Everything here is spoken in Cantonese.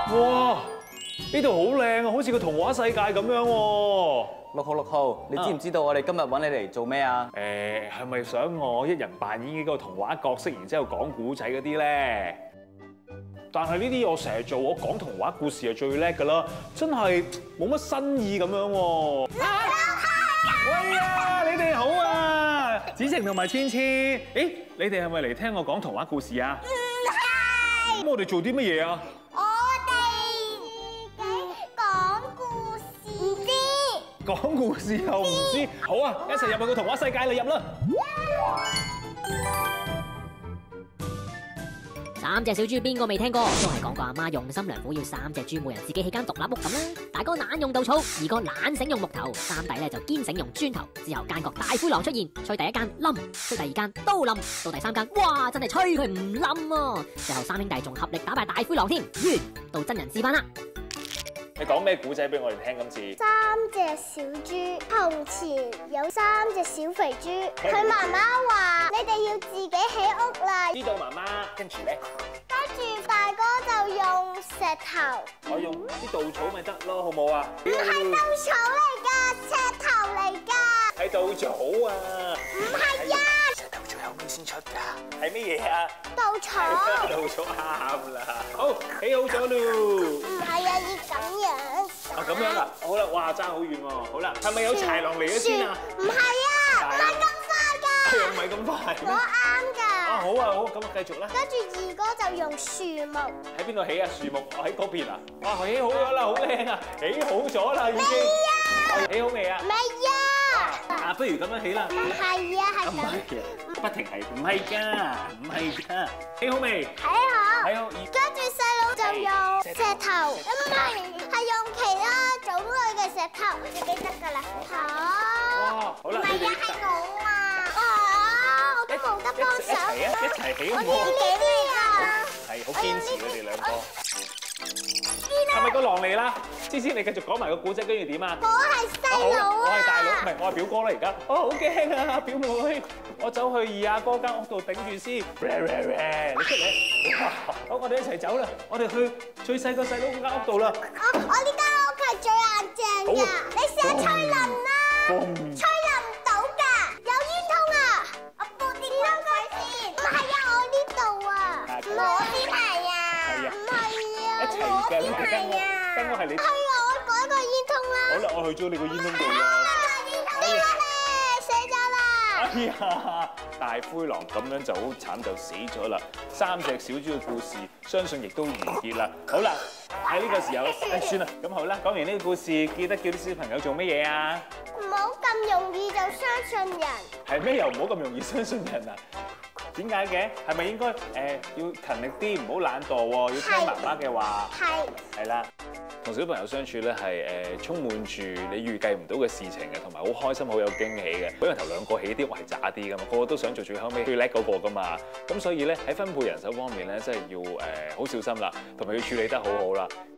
哇！呢度好靚啊，好似個童話世界咁樣喎。 6號，你知唔知道我哋今日揾你嚟做咩啊？ 係咪想我一人扮演幾個童話角色，然之後講古仔嗰啲咧？但係呢啲我成日做，我講童話故事係最叻㗎啦，真係冇乜新意咁樣喎。喂啊！你哋好啊，子晴同埋芊芊，誒，你哋係咪嚟聽我講童話故事啊？唔係。咁我哋做啲乜嘢啊？ 我哋講故事，唔知。 講故事又唔知，好啊！一齊入去個童話世界嚟入啦！ 三隻小豬邊個未聽過？都係講個阿媽用心良苦，要三隻豬每人自己起間獨立屋咁啦。大哥懶用稻草，二哥懶醒用木頭，三弟咧就堅醒用磚頭。之後間個大灰狼出現，吹第一間冧，吹第二間都冧，到第三間，哇！真係吹佢唔冧喎。最後三兄弟仲合力打敗大灰狼添。完，到真人示範啦！ 你講咩古仔俾我哋聽今次？ 三隻小豬，從前有三隻小肥豬，佢媽媽話：你哋要自己起屋啦。 知道媽媽，跟住咧？ 跟住大哥就用石頭。 我用啲稻草咪得咯，好冇啊？ 唔係稻草嚟㗎，石頭嚟㗎。 係稻草啊！ 唔係啊！ 石頭最後尾先出㗎，係乜嘢啊？ 稻草。 稻草啱啦，好，起好咗咯。 唔係啊，要咁樣。 啊咁樣啊，好啦，哇，爭好遠喎。好啦，係咪有豺狼嚟咗先啊？ 唔係啊，唔係咁快㗎。 唔係咁快咩？ 我啱㗎。 啊好啊好，咁繼續啦。 跟住二哥就用樹木。 喺邊度起啊？樹木，我喺嗰邊啊。哇，起好咗啦，好靚啊，起好咗啦已經。起好未啊？ 未啊。 啊，不如咁樣起啦。 唔係啊，係唔咁。 係，不停係，唔係㗎，唔係㗎。起好未？ 睇好。 起好。 跟住細佬就用石頭，唔係用其他種類嘅石頭，自己得㗎啦。 哇，好啦， 唔係啊，係我啊。我都冇得幫手。 一齊起好唔好？ 我要呢啲啊。 係好堅持佢哋兩個。係咪個狼嚟啦？芝芝，你繼續講埋個古仔，跟住點啊？ 我係細佬啊。 我係大佬，唔係我係表哥啦而家。哦，好驚啊，表妹！我走去二阿哥間屋度頂住先。你出嚟！好，我哋一齊走啦！我哋去最細個細佬嗰間屋度啦。 我呢間屋係最硬淨㗎，你試下吹冧啦。吹冧唔到㗎，有煙通啊！我撥電燈佢先。唔係啊，我呢度啊，我邊係啊？唔係啊，我邊係啊？ 間屋係你。 係啊，我改個煙通啦。 好啦，我去咗你個煙通度啦。 點解咧？死咗啦！ 哎呀，大灰狼咁樣就好慘，就死咗啦。三隻小豬嘅故事，相信亦都完結啦。好啦，喺呢個時候，算啦，咁好啦。講完呢個故事，記得叫啲小朋友做乜嘢啊？ 唔好咁容易就相信人。 係咩？又唔好咁容易相信人啊？點解嘅？係咪應該要勤力啲，唔好懶惰喎？要聽媽媽嘅話。係。係啦。同小朋友相處咧係充滿住你預計唔到嘅事情嘅，同埋好開心、好有驚喜嘅。因為頭兩個起啲位渣啲噶嘛，個個都想做最後尾最叻嗰個噶嘛。咁所以咧喺分配人手方面咧，真係要好小心啦，同埋要處理得好好啦。